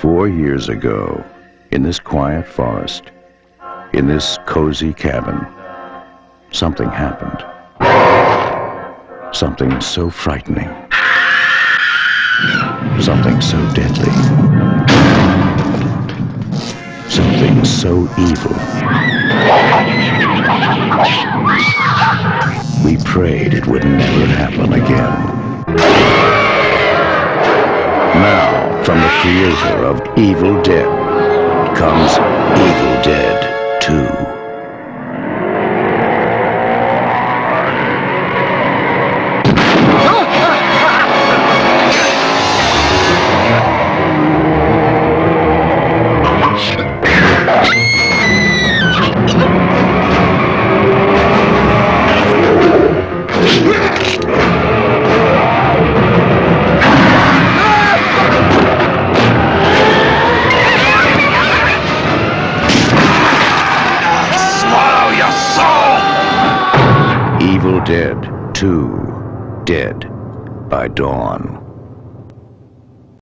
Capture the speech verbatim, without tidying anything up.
Four years ago, in this quiet forest, in this cozy cabin, something happened. Something so frightening. Something so deadly. Something so evil. We prayed it would never happen again. Now, from the creator of Evil Dead, comes Evil Dead two. Evil Dead two, Dead by Dawn.